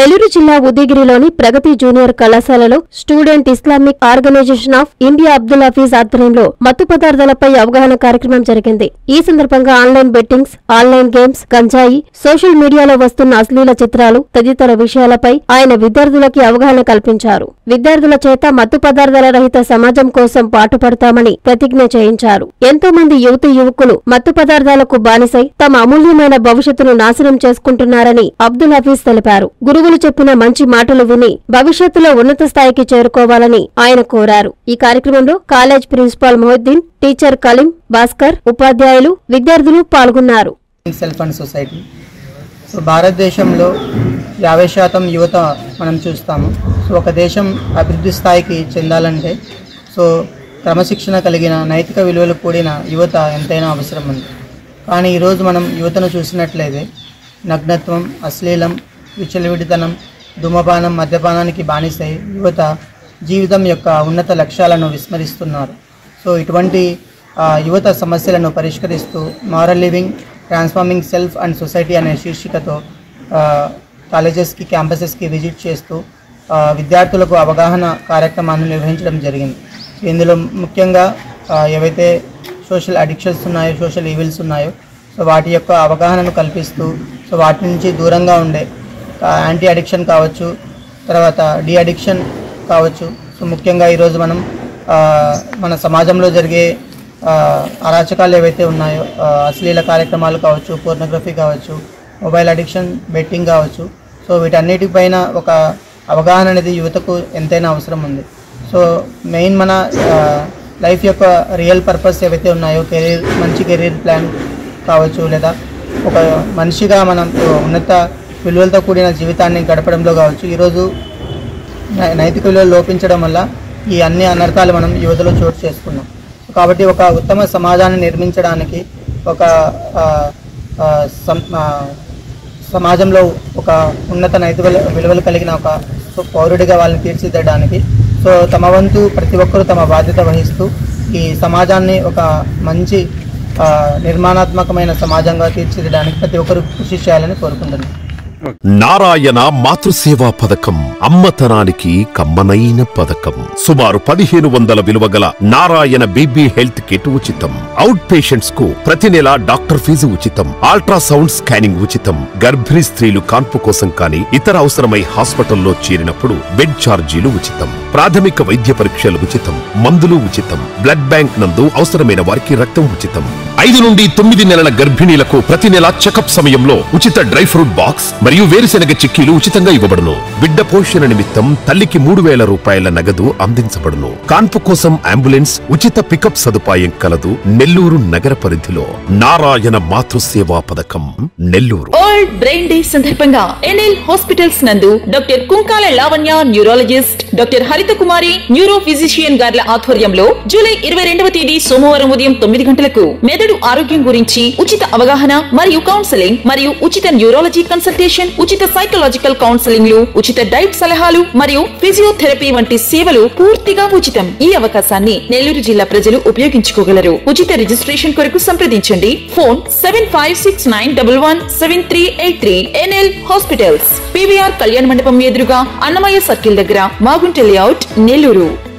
నెల్లూరు జిల్లా ఉదయగిరిలోని ప్రగతి జూనియర్ కళాశాలలో student Islamic organisation of India Abdul Hafeez ఆధ్వర్యంలో మత్తు పదార్థాలపై అవగాహన కార్యక్రమం జరిగింది. ఈ సందర్భంగా ఆన్లైన్ బెట్టింగ్స్, ఆన్లైన్ గేమ్స్, గంజాయి, సోషల్ మీడియాలో వస్తున్న అశ్లీల చిత్రాలు తదితర విషయాలపై ఆయన విద్యార్థులకి అవగాహన కల్పించారు. విద్యార్థుల చేత మత్తు పదార్థాల రహిత సమాజం కోసం పాటుపడతామని ప్రతిజ్ఞ చేయించారు. ఎంతో మంది యువకులు మత్తు పదార్థాలకు బానిసై తమ అమూల్యమైన భవిష్యత్తును నాశనం చేసుకుంటున్నారని అబ్దుల్ హఫీజ్ తెలిపారు. గురువులు చెప్పిన మంచి మాటలు విని భవిష్యత్తులో ఉన్నత స్థాయికి చేరుకోవాలని ఆయన కోరారు. ఈ కార్యక్రమంలో college principal Mohiddin, teacher Kaleem, Bhaskar, ఉపాధ్యాయులు, విద్యార్థులు పాల్గొన్నారు. భారతదేశంలో 50% యువత మనం చూస్తాము. ఒక దేశం అభివృద్ధి స్థాయికి చెందాలంటే క్రమశిక్షణ కలిగిన నైతిక విలువలు కూడిన యువత ఎంతైనా అవసరం ఉంది. కానీ ఈరోజు మనం యువతను చూసినట్లయితే నగ్నత్వం, అశ్లీలం, విచ్చలవిడితనం, ధూమపానం, మద్యపానానికి బానిసై యువత జీవితం యొక్క ఉన్నత లక్ష్యాలను విస్మరిస్తున్నారు. ఇటువంటి యువత సమస్యలను పరిష్కరిస్తూ moral living, transforming self and society అనే శీర్షికతో కాలేజెస్కి, క్యాంపసెస్కి విజిట్ చేస్తూ విద్యార్థులకు అవగాహన కార్యక్రమాన్ని నిర్వహించడం జరిగింది. ఇందులో ముఖ్యంగా ఏవైతే సోషల్ అడిక్షన్స్ ఉన్నాయో, సోషల్ ఈవిల్స్ ఉన్నాయో వాటి యొక్క అవగాహనను కల్పిస్తూ వాటి నుంచి దూరంగా ఉండే యాంటీ అడిక్షన్ కావచ్చు, తర్వాత డీ అడిక్షన్ కావచ్చు. ముఖ్యంగా ఈరోజు మనం మన సమాజంలో జరిగే అరాచకాలు ఏవైతే ఉన్నాయో, అశ్లీల కార్యక్రమాలు కావచ్చు, పోర్నోగ్రఫీ కావచ్చు, మొబైల్ అడిక్షన్, బెట్టింగ్ కావచ్చు, వీటన్నిటిపైన ఒక అవగాహన అనేది యువతకు ఎంతైనా అవసరం ఉంది. మెయిన్ మన లైఫ్ యొక్క రియల్ పర్పస్ ఏవైతే ఉన్నాయో, మంచి కెరీర్ ప్లాన్ కావచ్చు, లేదా ఒక మనిషిగా మనం ఉన్నత విలువలతో కూడిన జీవితాన్ని గడపడంలో కావచ్చు, ఈరోజు నైతిక విలువలు లోపించడం వల్ల ఈ అన్ని అనర్థాలు మనం యువతలో చోటు చేసుకున్నాం. కాబట్టి ఒక ఉత్తమ సమాజాన్ని నిర్మించడానికి, ఒక సమాజంలో ఒక ఉన్నత నైతిక విలువలు కలిగిన ఒక పౌరుడిగా వాళ్ళని తీర్చిదిద్దడానికి తమ వంతు ప్రతి ఒక్కరూ తమ బాధ్యత వహిస్తూ ఈ సమాజాన్ని ఒక మంచి నిర్మాణాత్మకమైన సమాజంగా తీర్చిదిద్దడానికి ప్రతి ఒక్కరూ కృషి చేయాలని కోరుకుంటున్నాను. నారాయణ మాతృసేవా పథకం అమ్మతనానికి కమ్మనైన పథకం. సుమారు 1500 విలువ గల నారాయణ బీబీ హెల్త్ కిట్ ఉచితం. అవుట్ పేషెంట్స్ కు ప్రతి నెల డాక్టర్ ఫీజు ఉచితం. అల్ట్రాసౌండ్ స్కానింగ్ ఉచితం. గర్భిణీ స్త్రీలు కాన్పు కోసం కానీ ఇతర అవసరమై హాస్పిటల్లో చేరినప్పుడు బెడ్ ఛార్జీలు ఉచితం. ప్రాథమిక వైద్య పరీక్షలు ఉచితం. మందులు ఉచితం. బ్లడ్ బ్యాంక్ నందు అవసరమైన వారికి రక్తం ఉచితం. 5 నుండి 9 నెలల గర్భిణీలకు ప్రతి నెల చెకప్ సమయంలో ఉచిత డ్రై ఫ్రూట్ బాక్స్ మరియు వేరుశెనగ చిక్కీలు ఉచితంగా ఇవ్వబడును. బిడ్డ పోషణ నిమిత్తం తల్లికి 3000 రూపాయల నగదు అందించబడును. కాన్పు కోసం అంబులెన్స్ ఉచిత పికప్ సదుపాయం కలదు. నెల్లూరు నగర పరిధిలో నారాయణ మాతృసేవా పథకం, నెల్లూరు. వరల్డ్ బ్రెయిన్ డే సందర్భంగా ఎన్ఎల్ హాస్పిటల్స్ నందు doctor Kunkala Lavanya neurologist, doctor Haritha Kumari neuro physician గార్ల ఆధ్వర్యంలో జూలై 22వ తేదీ సోమవారం ఉదయం 9 గంటలకు మెదడు ఆరోగ్యం గురించి ఉచిత అవగాహన మరియు కౌన్సెలింగ్ మరియు ఉచిత న్యూరాలజీ కన్సల్టేషన్, ఉచిత సైకలాజికల్ కౌన్సెలింగ్ లు, ఉచిత డైట్ సలహాలు మరియు ఫిజియోథెరపీ వంటి సేవలు పూర్తిగా ఉచితం. ఈ అవకాశాన్ని నెల్లూరు జిల్లా ప్రజలు ఉపయోగించుకోగలరు. ఉచిత రిజిస్ట్రేషన్ కొరకు సంప్రదించండి. ఫోన్ 7569117383. ఎన్ఎల్ హాస్పిటల్స్, పివిఆర్ కళ్యాణ మండపం ఎదురుగా అన్నమయ్య సర్కిల్ దగ్గర, మాగుంట లేఅవుట్, నెల్లూరు.